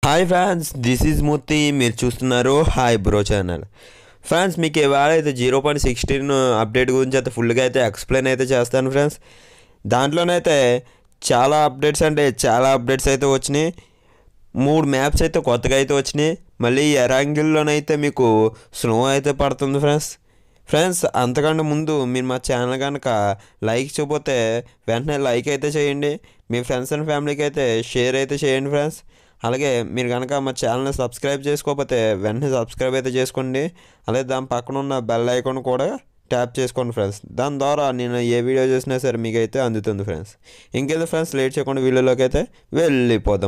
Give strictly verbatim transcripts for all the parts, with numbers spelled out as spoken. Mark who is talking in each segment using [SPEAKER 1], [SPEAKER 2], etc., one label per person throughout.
[SPEAKER 1] Hi friends, this is Murthy. మీరు చూస్తున్నారు hi bro channel. Friends, మీకు ఇవాళ అయితే జీరో పాయింట్ సిక్స్టీన్ అప్డేట్ గురించి అయితే ఫుల్గా అయితే ఎక్స్ప్లెయిన్ అయితే చేస్తాను ఫ్రెండ్స్. దాంట్లోనైతే చాలా అప్డేట్స్ అంటే చాలా అప్డేట్స్ అయితే వచ్చినాయి. మూడు మ్యాప్స్ అయితే కొత్తగా అయితే వచ్చినాయి. మళ్ళీ ఎరాంగిల్లోనైతే మీకు స్నో అయితే పడుతుంది ఫ్రెండ్స్. ఫ్రెండ్స్, అంతకంటే ముందు మీరు మా ఛానల్ కనుక లైక్ చేయకపోతే వెంటనే లైక్ అయితే చేయండి. మీ ఫ్రెండ్స్ అండ్ ఫ్యామిలీకి అయితే షేర్ అయితే చేయండి ఫ్రెండ్స్. అలాగే మీరు కనుక మా ఛానల్ని సబ్స్క్రైబ్ చేసుకోకపోతే వెంటనే సబ్స్క్రైబ్ అయితే చేసుకోండి. అలాగే దాని పక్కన ఉన్న బెల్ ఐకాన్ కూడా ట్యాప్ చేసుకోండి ఫ్రెండ్స్. దాని ద్వారా నేను ఏ వీడియో చేసినా సరే మీకు అయితే అందుతుంది ఫ్రెండ్స్. ఇంకేదో ఫ్రెండ్స్, లేట్ చేయకుండా వీడియోలోకి అయితే వెళ్ళిపోదాం.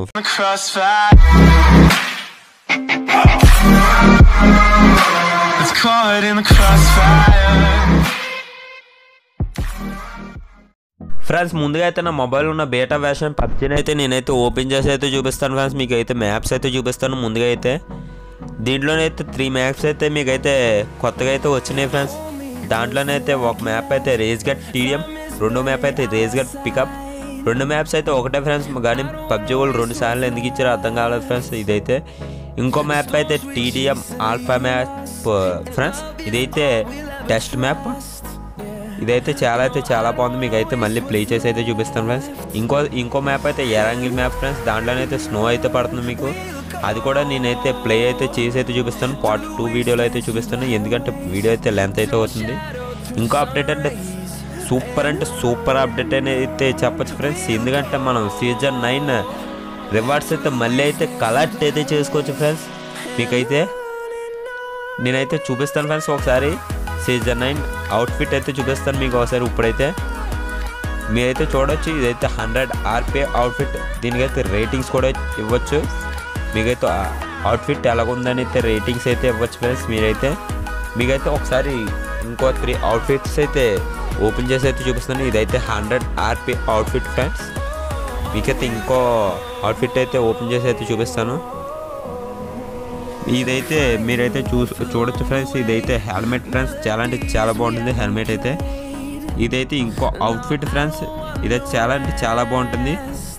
[SPEAKER 1] ఫ్రెండ్స్, ముందుగా అయితే నా మొబైల్ ఉన్న బేటా వెర్షన్ పబ్జీని అయితే నేనైతే ఓపెన్ చేసి అయితే చూపిస్తాను ఫ్రెండ్స్. మీకు అయితే మ్యాప్స్ అయితే చూపిస్తాను. ముందుగా అయితే దీంట్లోనైతే త్రీ మ్యాప్స్ అయితే మీకు అయితే కొత్తగా అయితే వచ్చినాయి ఫ్రెండ్స్. దాంట్లోనైతే ఒక మ్యాప్ అయితే రేస్ గట్ టీడిఎం, రెండో మ్యాప్ అయితే రేస్ గట్ పికప్. రెండు మ్యాప్స్ అయితే ఒకటే ఫ్రెండ్స్, కానీ పబ్జీ వాళ్ళు రెండు సార్లు ఎందుకు ఇచ్చారో అర్థం కాలేదు ఫ్రెండ్స్. ఇదైతే ఇంకో మ్యాప్ అయితే టీడిఎం ఆల్ఫా మ్యాప్ ఫ్రెండ్స్. ఇదైతే టెస్ట్ మ్యాప్. ఇదైతే చాలా అయితే చాలా బాగుంది. మీకు అయితే మళ్ళీ ప్లే చేసి అయితే చూపిస్తాను ఫ్రెండ్స్. ఇంకో ఇంకో మ్యాప్ అయితే ఎరాంగిల్ మ్యాప్ ఫ్రెండ్స్. దాంట్లోనైతే స్నో అయితే పడుతుంది మీకు. అది కూడా నేనైతే ప్లే అయితే చేసి అయితే చూపిస్తాను. పార్ట్ టూ వీడియోలో అయితే చూపిస్తాను, ఎందుకంటే వీడియో అయితే లెంత్ అయితే అవుతుంది. ఇంకో అప్డేట్ అంటే సూపర్ అంటే సూపర్ అప్డేట్ అని అయితే చెప్పచ్చు ఫ్రెండ్స్. ఎందుకంటే మనం సీజన్ నైన్ రివార్డ్స్ అయితే మళ్ళీ అయితే కలెక్ట్ అయితే చేసుకోవచ్చు ఫ్రెండ్స్. మీకైతే నేనైతే చూపిస్తాను ఫ్రెండ్స్. ఒకసారి సీజన్ నైన్ అవుట్ఫిట్ అయితే చూపిస్తాను మీకు ఒకసారి. ఇప్పుడైతే మీరైతే చూడవచ్చు. ఇదైతే హండ్రెడ్ ఆర్పీ అవుట్ఫిట్. దీనికైతే రేటింగ్స్ కూడా ఇవ్వచ్చు. మీకైతే అవుట్ఫిట్ ఎలాగుందని అయితే రేటింగ్స్ అయితే ఇవ్వచ్చు ఫ్రెండ్స్. మీరైతే మీకైతే ఒకసారి ఇంకో త్రీ అవుట్ఫిట్స్ అయితే ఓపెన్ చేసి అయితే చూపిస్తాను. ఇదైతే హండ్రెడ్ ఆర్పీ అవుట్ఫిట్ ఫ్రెండ్స్. మీకైతే ఇంకో అవుట్ఫిట్ అయితే ఓపెన్ చేసి అయితే చూపిస్తాను. ఇదైతే మీరైతే చూ చూడొచ్చు ఫ్రెండ్స్. ఇదైతే హెల్మెట్ ఫ్రెండ్స్. చాలా అంటే చాలా బాగుంటుంది హెల్మెట్ అయితే. ఇదైతే ఇంకో అవుట్ఫిట్ ఫ్రెండ్స్. ఇదైతే చాలా అంటే చాలా బాగుంటుంది.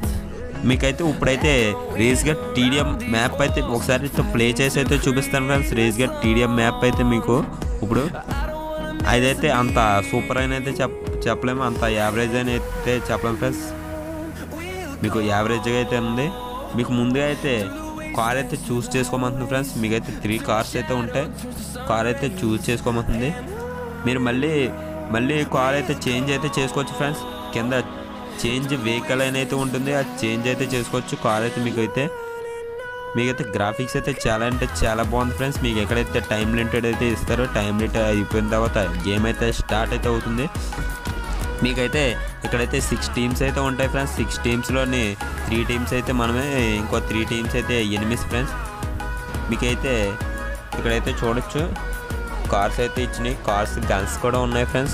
[SPEAKER 1] మీకైతే ఇప్పుడైతే రేస్ గట్ టీడిఎం మ్యాప్ అయితే ఒకసారి ప్లే చేసి అయితే చూపిస్తాను friends. Race gut TDM map అయితే మీకు ఇప్పుడు అదైతే అంత సూపర్ అని అయితే చెప్ చెప్పలేము అంత యావరేజ్ అని అయితే చెప్పలేము ఫ్రెండ్స్. మీకు యావరేజ్గా అయితే ఉంది. మీకు ముందుగా అయితే కార్ అయితే చూస్ చేసుకోమంటుంది ఫ్రెండ్స్. మీకైతే త్రీ కార్స్ అయితే ఉంటాయి. కార్ అయితే చూస్ చేసుకోమంటుంది. మీరు మళ్ళీ మళ్ళీ కార్ అయితే చేంజ్ అయితే చేసుకోవచ్చు ఫ్రెండ్స్. కింద చేంజ్ వెహికల్ అని అయితే ఉంటుంది, అది చేంజ్ అయితే చేసుకోవచ్చు. కార్ అయితే మీకు అయితే మీకైతే గ్రాఫిక్స్ అయితే చాలా అంటే చాలా బాగుంది ఫ్రెండ్స్. మీకు ఎక్కడైతే టైం లిమిటెడ్ అయితే ఇస్తారో టైం లిమిట్ అయిపోయిన తర్వాత గేమ్ అయితే స్టార్ట్ అయితే అవుతుంది. మీకైతే ఇక్కడైతే సిక్స్ టీమ్స్ అయితే ఉంటాయి ఫ్రెండ్స్. సిక్స్ టీమ్స్లోని త్రీ టీమ్స్ అయితే మనమే, ఇంకో త్రీ టీమ్స్ అయితే ఎనిమిస్ ఫ్రెండ్స్. మీకైతే ఇక్కడైతే చూడొచ్చు కార్స్ అయితే ఇచ్చినాయి. కార్స్ గన్స్ కూడా ఉన్నాయి ఫ్రెండ్స్.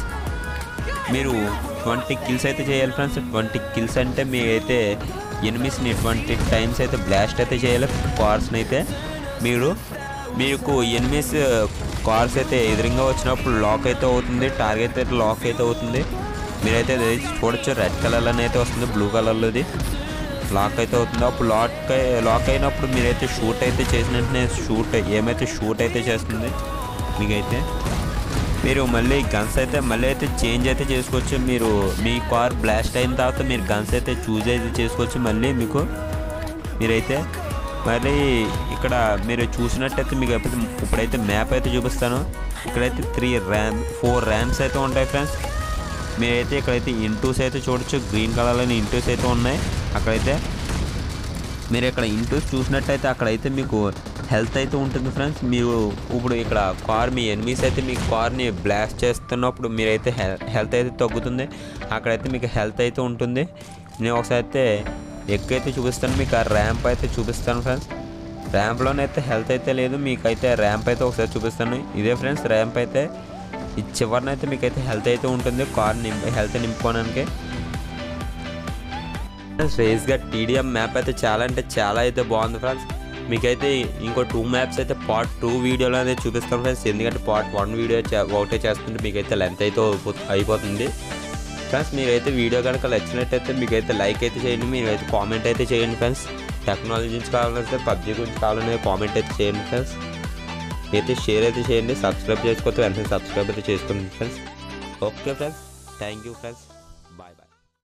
[SPEAKER 1] మీరు ట్వంటీ కిల్స్ అయితే చేయాలి ఫ్రెండ్స్. ట్వంటీ కిల్స్ అంటే మీరైతే ఎనిమిస్ని ట్వంటీ టైమ్స్ అయితే బ్లాస్ట్ అయితే చేయాలి కార్స్ని అయితే. మీరు మీకు ఎనిమిస్ కార్స్ అయితే ఎదురుగా వచ్చినప్పుడు లాక్ అయితే అవుతుంది. టార్గెట్ అయితే లాక్ అయితే అవుతుంది. మీరైతే చూడొచ్చు రెడ్ కలర్లోనే అయితే వస్తుంది, బ్లూ కలర్లోది లాక్ అయితే అవుతుంది. అప్పుడు లాక్ లాక్ అయినప్పుడు మీరైతే షూట్ అయితే చేసిన వెంటనే షూట్ ఏమైతే షూట్ అయితే చేస్తుంది. మీకైతే మీరు మళ్ళీ గన్స్ అయితే మళ్ళీ అయితే చేంజ్ అయితే చేసుకోవచ్చు. మీరు మీ కార్ బ్లాస్ట్ అయిన తర్వాత మీరు గన్స్ అయితే చూజ్ అయితే చేసుకోవచ్చు. మళ్ళీ మీకు మీరైతే మళ్ళీ ఇక్కడ మీరు చూసినట్టయితే మీకు అయితే ఇప్పుడైతే మ్యాప్ అయితే చూపిస్తాను. ఇక్కడైతే త్రీ ర్యామ్ ఫోర్ ర్యామ్స్ అయితే ఉంటాయి ఫ్రెండ్స్. మీరైతే ఇక్కడైతే ఇంటూస్ అయితే చూడొచ్చు. గ్రీన్ కలర్లోని ఇంటూస్ అయితే ఉన్నాయి. అక్కడైతే మీరు ఇక్కడ ఇంటూస్ చూసినట్టయితే అక్కడైతే మీకు హెల్త్ అయితే ఉంటుంది ఫ్రెండ్స్. మీరు ఇప్పుడు ఇక్కడ కార్ మీ ఎనిమీస్ అయితే మీ కార్ని బ్లాస్ట్ చేస్తున్నప్పుడు మీరైతే హెల్త్ అయితే తగ్గుతుంది. అక్కడైతే మీకు హెల్త్ అయితే ఉంటుంది. నేను ఒకసారి అయితే ఎక్కువైతే చూపిస్తాను. మీకు ఆ ర్యాంప్ అయితే చూపిస్తాను ఫ్రెండ్స్. ర్యాంప్లోనైతే హెల్త్ అయితే లేదు. మీకైతే ర్యాంప్ అయితే ఒకసారి చూపిస్తాను. ఇదే ఫ్రెండ్స్ ర్యాంప్ అయితే. ఈ చివరినైతే మీకైతే హెల్త్ అయితే ఉంటుంది కార్ నింప హెల్త్ నింపుకోవడానికి. రేస్ గట్ టీడిఎం మ్యాప్ అయితే చాలా అంటే చాలా అయితే బాగుంది ఫ్రెండ్స్. మీకైతే ఇంకో టూ మ్యాప్స్ అయితే పార్ట్ టూ వీడియోలో అయితే చూపిస్తాం ఫ్రెండ్స్. ఎందుకంటే పార్ట్ వన్ వీడియో ఒకటే చేస్తుంటే మీకైతే లెంత్ అయితే అయిపోతుంది ఫ్రెండ్స్. మీరైతే వీడియో కనుక నచ్చినట్టయితే మీకైతే లైక్ అయితే చేయండి. మీరైతే కామెంట్ అయితే చేయండి ఫ్రెండ్స్. టెక్నాలజీ గురించి కావాలంటే పబ్జీ గురించి కావాలనే కామెంట్ అయితే చేయండి ఫ్రెండ్స్. అయితే షేర్ అయితే చేయండి. సబ్స్క్రైబ్ చేసుకోవచ్చు, వెంటనే సబ్స్క్రైబ్ అయితే చేసుకోండి friends. Okay friends, thank you friends, bye bye.